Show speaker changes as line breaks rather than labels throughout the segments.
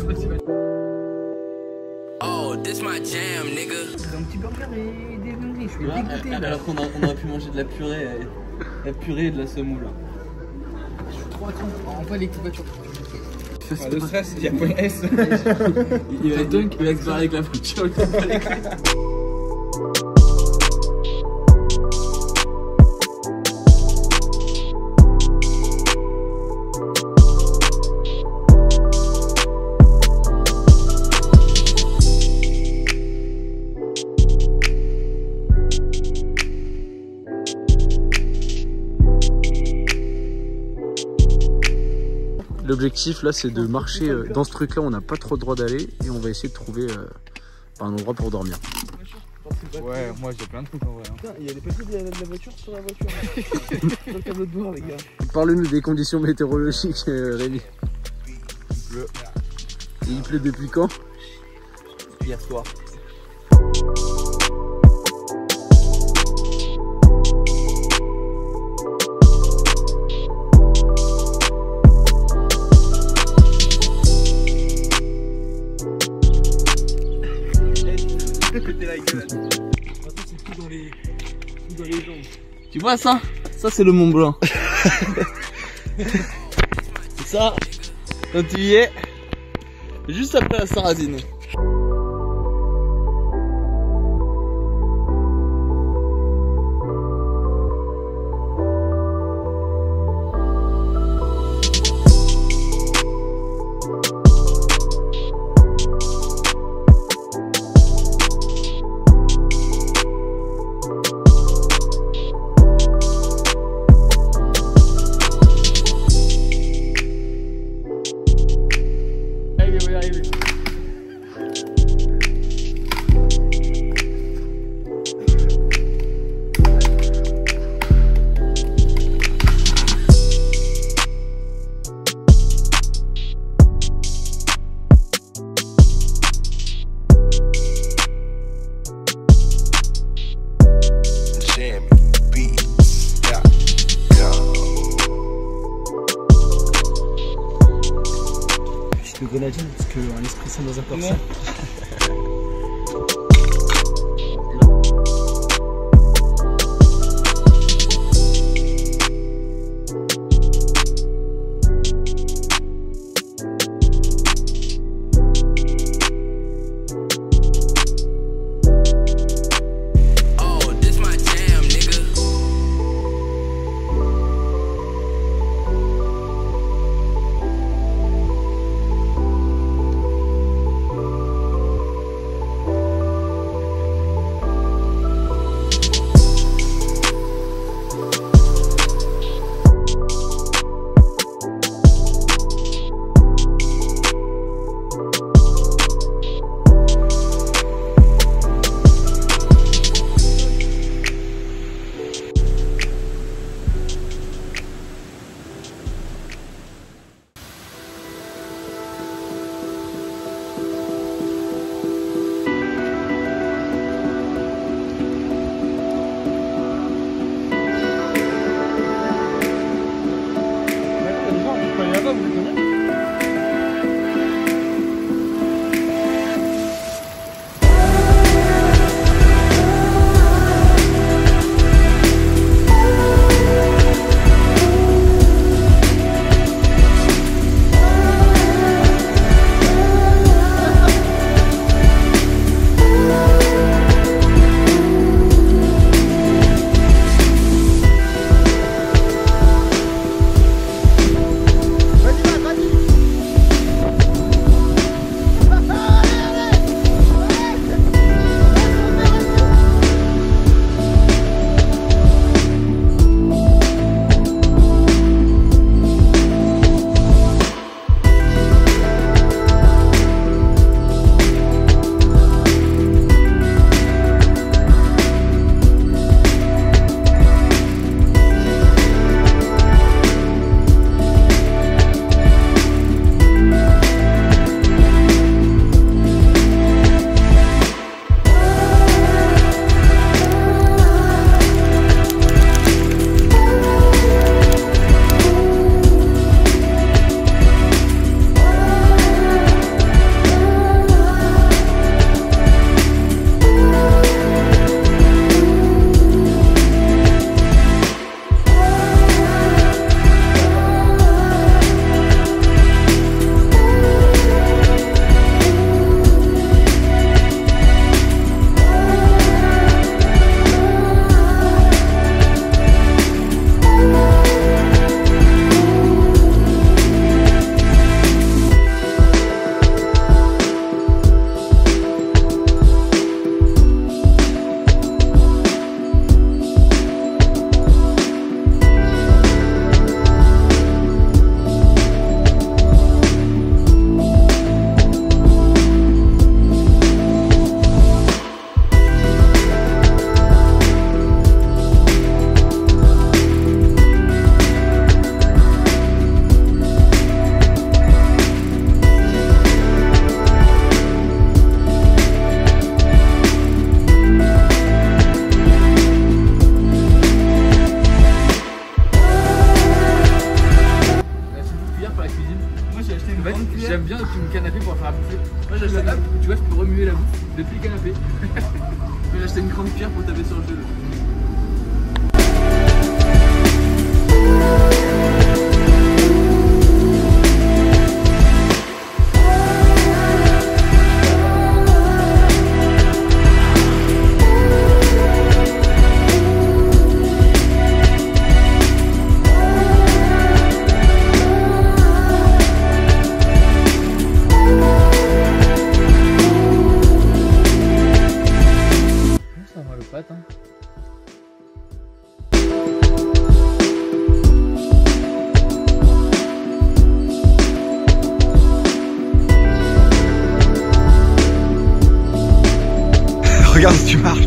Oh, this my jam, nigga.
C'est un petit burger et des dingueries, je suis dégoûté là.
Alors qu'on aurait pu manger de la purée et de la semoule.
Je suis trop attends. On va l'équipe voiture.
Le stress, il y a point S.
Il va dunk, il va se barrer avec la voiture. L'objectif là c'est de marcher dans ce truc là, on n'a pas trop le droit d'aller et on va essayer de trouver un endroit pour dormir.
Ouais, moi j'ai plein de trucs en vrai.
Putain, il y a des papiers de la voiture sur la voiture. Sur le tableau de bord, les gars.
Parle-nous des conditions météorologiques, Rémi.
Il pleut.
Et il pleut depuis quand?
Hier soir.
Tu vois ça? Ça c'est le Mont Blanc. Ça, quand tu y es, juste après la Sarrazine.
Le grenadine, parce qu'un espresso dans un corset.
Depuis le canapé.
J'ai acheté une grande pierre pour taper sur le jeu.
Ça va le pâte, hein.
Regarde si tu marches.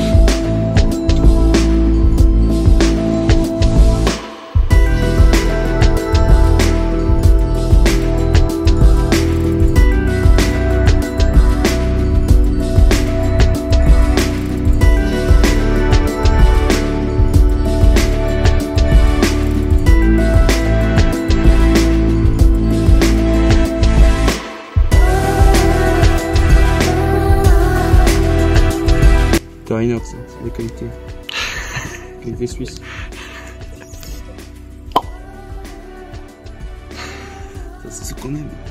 Inox, c'est de qualité. Qualité suisse.
Ça, c'est ce qu'on aime.